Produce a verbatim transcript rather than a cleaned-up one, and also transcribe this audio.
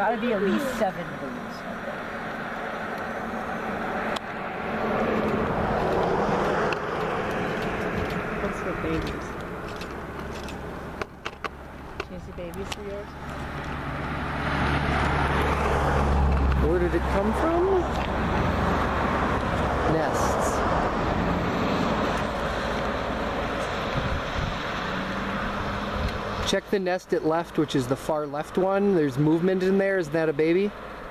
gotta be at least seven birds. What's the babies? Can you see babies for yours? Where did it come from? Nests. Check the nest at left, which is the far left one. There's movement in there. Is that a baby?